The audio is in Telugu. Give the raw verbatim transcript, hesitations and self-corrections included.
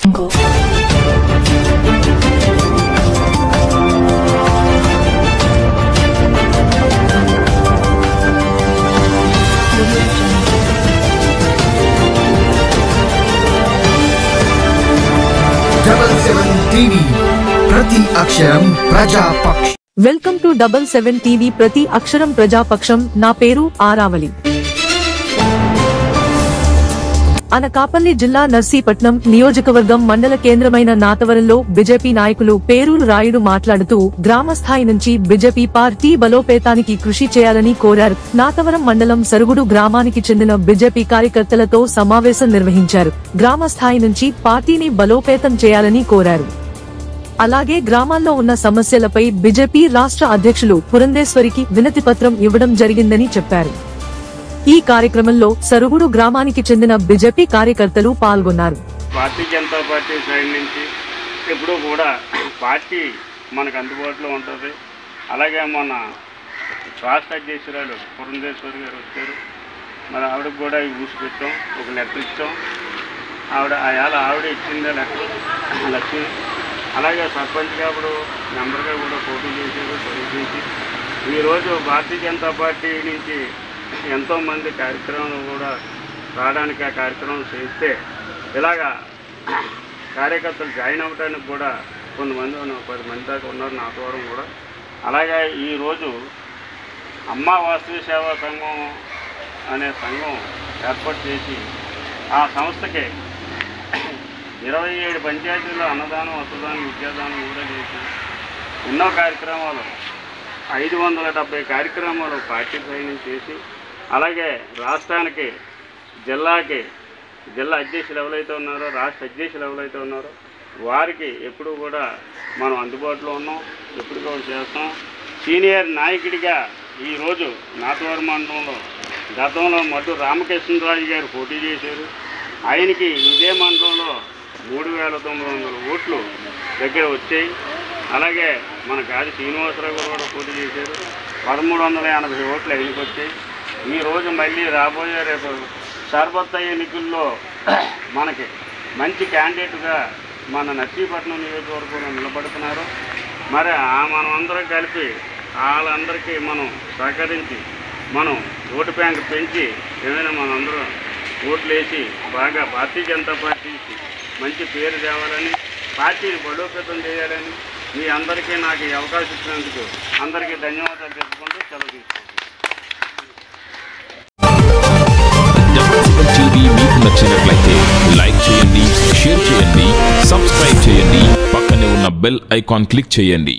డబల్ సెవెన్ టీవీ ప్రతి అక్షరం ప్రజాపక్షం. Welcome to double seven TV ప్రతి అక్షరం ప్రజాపక్షం. నా పేరు ఆరావళి. అనకాపల్లి జిల్లా నర్సీపట్నం నియోజకవర్గం మండల కేంద్రమైన నాతవరంలో బీజేపీ నాయకులు పేరూరు రాయుడు మాట్లాడుతూ గ్రామ స్థాయి నుంచి బీజేపీ పార్టీ బలోపేతానికి కృషి చేయాలని కోరారు. నాతవరం మండలం సరుగుడు గ్రామానికి చెందిన బీజేపీ కార్యకర్తలతో సమావేశం నిర్వహించారు. గ్రామ స్థాయి నుంచి పార్టీని బలోపేతం చేయాలని కోరారు. అలాగే గ్రామాల్లో ఉన్న సమస్యలపై బీజేపీ రాష్ట్ర అధ్యక్షులు పురంధేశ్వరికి వినతి పత్రం ఇవ్వడం జరిగిందని చెప్పారు. ఈ కార్యక్రమంలో సరుగుడు గ్రామానికి చెందిన బీజేపీ కార్యకర్తలు పాల్గొన్నారు. భారతీయ జనతా పార్టీ సైడ్ నుంచి ఎప్పుడూ కూడా పార్టీ మనకు అందుబాటులో ఉంటుంది. అలాగే మన రాష్ట్ర అధ్యక్షురాలు పురంధేశ్వరి గారు వచ్చారు. మరి ఆవిడకు కూడా ఊసి పెట్టాం, ఒక లెటర్ ఇచ్చాం. ఆవిడ ఆయాల ఆవిడ ఇచ్చిందే లెటర్ లక్ష్మి. అలాగే సర్పంచ్గా ఇప్పుడు మెంబర్గా కూడా పోటీ చేశారు. చేసి ఈరోజు భారతీయ జనతా పార్టీ నుంచి ఎంతోమంది కార్యక్రమాలు కూడా రావడానికి ఆ కార్యక్రమం చేస్తే ఇలాగా కార్యకర్తలు జాయిన్ అవ్వడానికి కూడా కొంతమంది పది మంది దాకా ఉన్నారు నా ద్వారా కూడా. అలాగే ఈరోజు అమ్మ వాస్తవ సేవా సంఘం అనే సంఘం ఏర్పాటు చేసి ఆ సంస్థకి ఇరవై ఏడు పంచాయతీల్లో అన్నదానం, వసదానం, విద్యాదానం కూడా చేసి ఎన్నో కార్యక్రమాలు ఐదు వందల డెబ్బై కార్యక్రమాలు పార్టీ సైన్ చేసి అలాగే రాష్ట్రానికి జిల్లాకి జిల్లా అధ్యక్షులు ఎవరైతే ఉన్నారో రాష్ట్ర అధ్యక్షులు ఎవరైతే ఉన్నారో వారికి ఎప్పుడు కూడా మనం అందుబాటులో ఉన్నాం, ఎప్పుడు కూడా చేస్తాం. సీనియర్ నాయకుడిగా ఈరోజు నాతవరం మండలంలో గతంలో మధు రామకృష్ణరాజు గారు పోటీ చేశారు. ఆయనకి ఇదే మండలంలో మూడు వేల తొమ్మిది వందల ఓట్లు దగ్గర వచ్చాయి. అలాగే మన గాది శ్రీనివాసరావు గారు కూడా పోటీ చేశారు. పదమూడు వందల ఎనభై ఓట్లు ఆయనకి వచ్చాయి. ఈరోజు మళ్ళీ రాబోయే రేపు సర్బత్త ఎన్నికల్లో మనకి మంచి క్యాండిడేట్గా మన నర్సీపట్నం నియోజకవర్గంలో నిలబడుతున్నారు. మరి ఆ మనం అందరం కలిపి వాళ్ళందరికీ మనం సహకరించి మనం ఓటు బ్యాంక్ పెంచి ఏమైనా మనందరం ఓట్లు వేసి బాగా భారతీయ జనతా పార్టీకి మంచి పేరు తేవాలని, పార్టీని బలోపేతం చేయాలని మీ అందరికీ నాకు ఈ అవకాశం ఇచ్చినందుకు అందరికీ ధన్యవాదాలు చెప్పుకుంటూ సెలవు తీసుకుంటాను. టీవీ మీకు నచ్చినట్లయితే లైక్ చేయండి, షేర్ చేయండి, సబ్స్క్రైబ్ చేయండి, పక్కనే ఉన్న బెల్ ఐకాన్ క్లిక్ చేయండి.